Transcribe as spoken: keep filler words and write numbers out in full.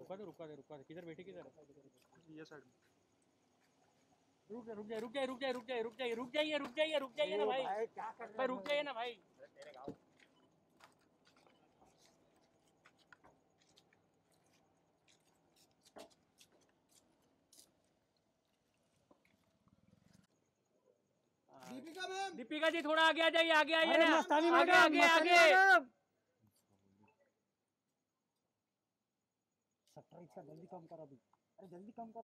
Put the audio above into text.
रुका दे रुका दे रुका दे। किधर बैठी किधर? ये साइड में। रुक जा रुक जा रुक जा रुक जा रुक जा रुक जाइए रुक जाइए रुक जाइए रुक जाइए ना भाई। भाई रुक जाइए ना भाई। दीपिका मैम, दीपिका जी थोड़ा आगे आ जाइए, आगे आइए अरे ना, मस्तानी आगे मैडम, आगे मस्तानी आगे। मैडम। सत्ताईस का जल्दी कम कर अभी, अरे जल्दी कम कर।